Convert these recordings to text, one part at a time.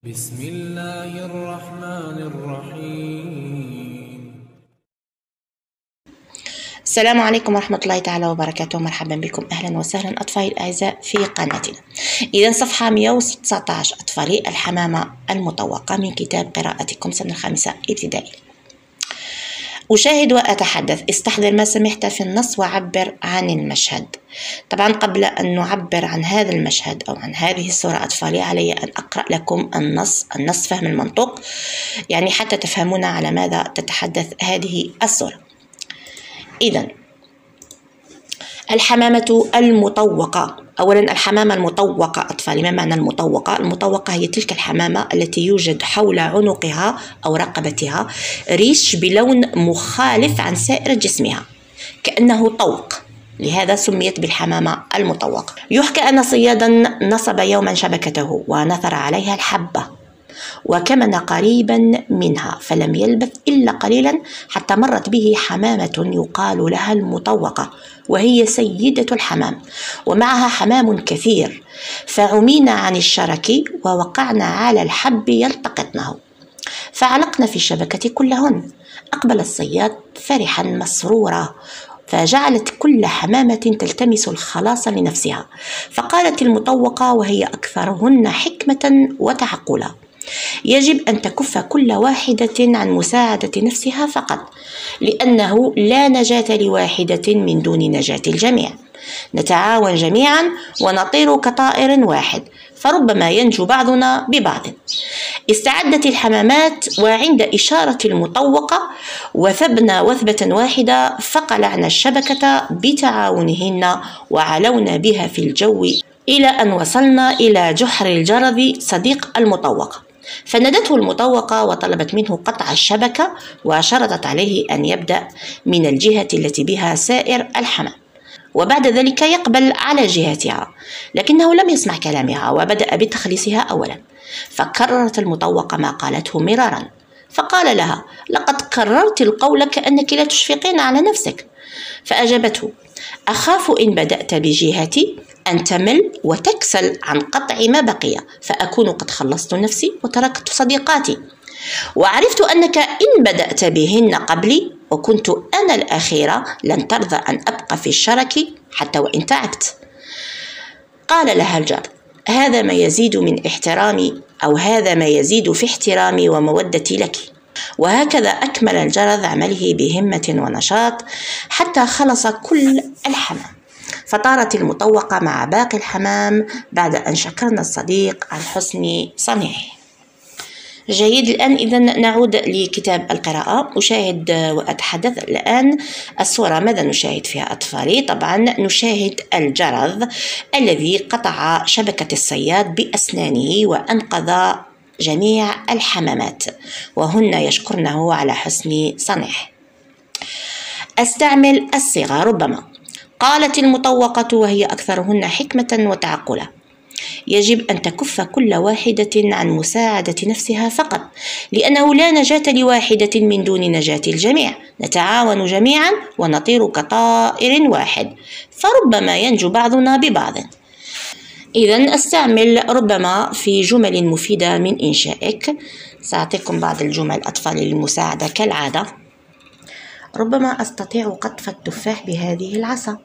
بسم الله الرحمن الرحيم. السلام عليكم ورحمة الله تعالى وبركاته. مرحبا بكم، أهلا وسهلا أطفالي الأعزاء في قناتنا. إذا صفحة 119 أطفالي، الحمامة المطوقة، من كتاب قراءتكم سنة الخامسة ابتدائي. أشاهد وأتحدث، استحضر ما سمعت في النص وعبر عن المشهد. طبعا قبل أن نعبر عن هذا المشهد أو عن هذه الصورة أطفالي، علي أن أقرأ لكم النص فهم المنطوق، يعني حتى تفهمون على ماذا تتحدث هذه الصورة. إذن الحمامة المطوقة. أولا، الحمامة المطوقة أطفالي، ما معنى المطوقة؟ المطوقة هي تلك الحمامة التي يوجد حول عنقها أو رقبتها ريش بلون مخالف عن سائر جسمها، كأنه طوق، لهذا سميت بالحمامة المطوقة. يحكى أن صيادا نصب يوما شبكته ونثر عليها الحبة، وكمن قريبا منها، فلم يلبث إلا قليلا حتى مرت به حمامة يقال لها المطوقة، وهي سيدة الحمام، ومعها حمام كثير، فعمينا عن الشرك ووقعنا على الحب يلتقطنه، فعلقنا في الشبكة كلهن. أقبل الصياد فرحا مسرورا، فجعلت كل حمامة تلتمس الخلاص لنفسها، فقالت المطوقة وهي أكثرهن حكمة وتعقلا: يجب أن تكف كل واحدة عن مساعدة نفسها فقط، لأنه لا نجاة لواحدة من دون نجاة الجميع. نتعاون جميعا ونطير كطائر واحد، فربما ينجو بعضنا ببعض. استعدت الحمامات، وعند إشارة المطوقة وثبنا وثبة واحدة، فقلعنا الشبكة بتعاونهن وعلونا بها في الجو إلى أن وصلنا إلى جحر الجرذ صديق المطوقة، فنادته المطوقة وطلبت منه قطع الشبكة، وشرطت عليه أن يبدأ من الجهة التي بها سائر الحمام، وبعد ذلك يقبل على جهتها، لكنه لم يسمع كلامها وبدأ بتخليصها أولا. فكررت المطوقة ما قالته مرارا، فقال لها: لقد كررت القول كأنك لا تشفقين على نفسك. فأجابته: أخاف إن بدأت بجهتي أن تمل وتكسل عن قطع ما بقي، فأكون قد خلصت نفسي وتركت صديقاتي، وعرفت أنك إن بدأت بهن قبلي وكنت أنا الأخيرة لن ترضى أن أبقى في الشرك حتى وإن تعبت. قال لها الجار: هذا ما يزيد من احترامي، أو هذا ما يزيد في احترامي ومودتي لك. وهكذا أكمل الجرذ عمله بهمة ونشاط حتى خلص كل الحمام، فطارت المطوقة مع باقي الحمام بعد أن شكرنا الصديق عن حسن صنيعه. جيد، الآن إذن نعود لكتاب القراءة. أشاهد وأتحدث الآن الصورة. ماذا نشاهد فيها أطفالي؟ طبعا نشاهد الجرذ الذي قطع شبكة الصياد بأسنانه وأنقذ جميع الحمامات، وهن يشكرنه على حسن صنعه. أستعمل الصيغة ربما. قالت المطوقة وهي أكثرهن حكمة وتعقلا: يجب أن تكف كل واحدة عن مساعدة نفسها فقط، لأنه لا نجاة لواحدة من دون نجاة الجميع. نتعاون جميعا ونطير كطائر واحد، فربما ينجو بعضنا ببعض. إذن أستعمل ربما في جمل مفيدة من إنشائك. سأعطيكم بعض الجمل أطفال للمساعدة كالعادة. ربما أستطيع قطف التفاح بهذه العصا.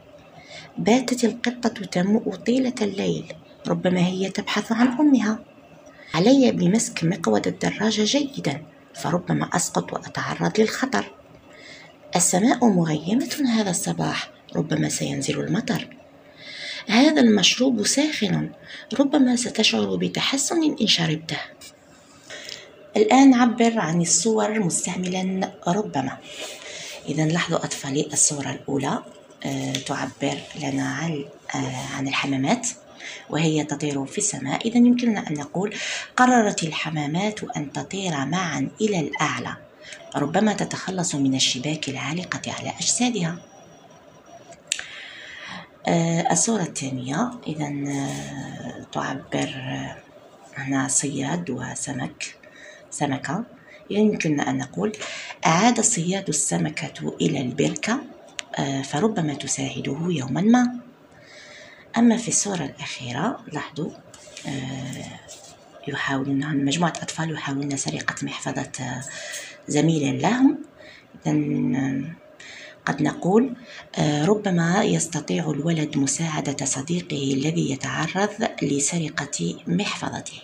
باتت القطة تموء طيلة الليل، ربما هي تبحث عن أمها. علي بمسك مقود الدراجة جيدا، فربما أسقط وأتعرض للخطر. السماء مغيمة هذا الصباح، ربما سينزل المطر. هذا المشروب ساخن، ربما ستشعر بتحسن إن شربته. الآن عبر عن الصور مستعملا ربما. إذا لاحظوا أطفالي، الصورة الأولى تعبر لنا عن الحمامات وهي تطير في السماء. إذا يمكننا أن نقول: قررت الحمامات أن تطير معا إلى الأعلى، ربما تتخلص من الشباك العالقة على أجسادها. الصورة الثانية إذا تعبر هنا صياد وسمكة. يمكننا أن نقول: أعاد الصياد السمكة إلى البركة، فربما تساعده يوما ما. أما في الصورة الأخيرة لاحظوا يحاولون، مجموعة أطفال يحاولون سرقة محفظة زميل لهم. إذن قد نقول ربما يستطيع الولد مساعدة صديقه الذي يتعرض لسرقة محفظته.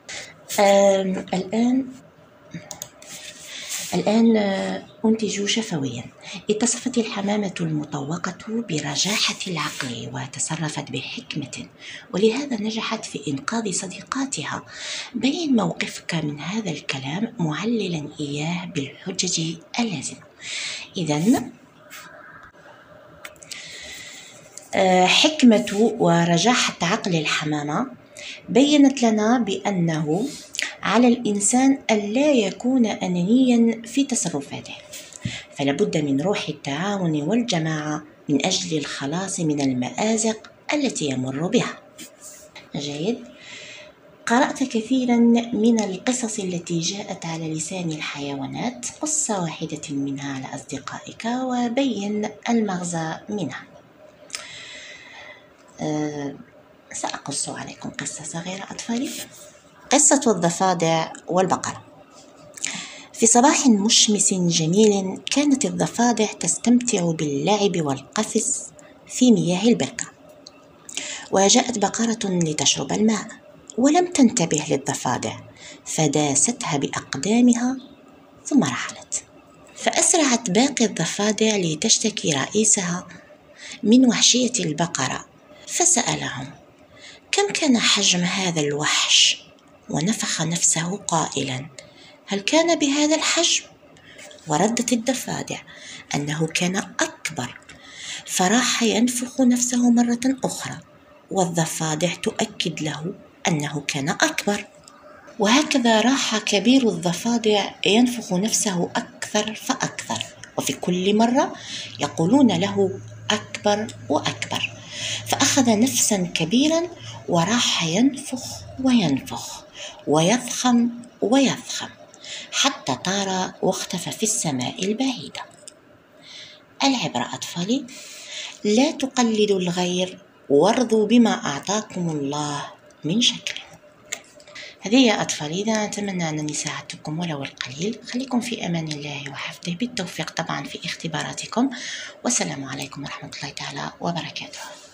الآن أنتج شفويا. اتصفت الحمامة المطوقة برجاحة العقل وتصرفت بحكمة، ولهذا نجحت في إنقاذ صديقاتها. بين موقفك من هذا الكلام معللا إياه بالحجج اللازمة. إذن حكمة ورجاحة عقل الحمامة بيّنت لنا بأنه على الإنسان ألا يكون أنانيا في تصرفاته، فلابد من روح التعاون والجماعة من أجل الخلاص من المآزق التي يمر بها. جيد. قرأت كثيرا من القصص التي جاءت على لسان الحيوانات، قص واحدة منها على أصدقائك وبين المغزى منها. سأقص عليكم قصة صغيرة أطفالي. قصة الضفادع والبقرة. في صباح مشمس جميل كانت الضفادع تستمتع باللعب والقفز في مياه البركة، وجاءت بقرة لتشرب الماء ولم تنتبه للضفادع فداستها بأقدامها ثم رحلت. فأسرعت باقي الضفادع لتشتكي رئيسها من وحشية البقرة، فسألهم: كم كان حجم هذا الوحش؟ ونفخ نفسه قائلا: هل كان بهذا الحجم؟ وردت الضفادع أنه كان أكبر، فراح ينفخ نفسه مرة أخرى، والضفادع تؤكد له أنه كان أكبر. وهكذا راح كبير الضفادع ينفخ نفسه أكثر فأكثر، وفي كل مرة يقولون له أكبر وأكبر، فأخذ نفسا كبيرا وراح ينفخ وينفخ ويضخم ويضخم حتى طار واختفى في السماء البعيدة. العبرة أطفالي: لا تقلدوا الغير وارضوا بما أعطاكم الله من شكر. هذه يا أطفالي، إذا أتمنى أنني ساعدتكم ولو القليل. خليكم في أمان الله وحفظه، بالتوفيق طبعا في اختباراتكم، والسلام عليكم ورحمة الله تعالى وبركاته.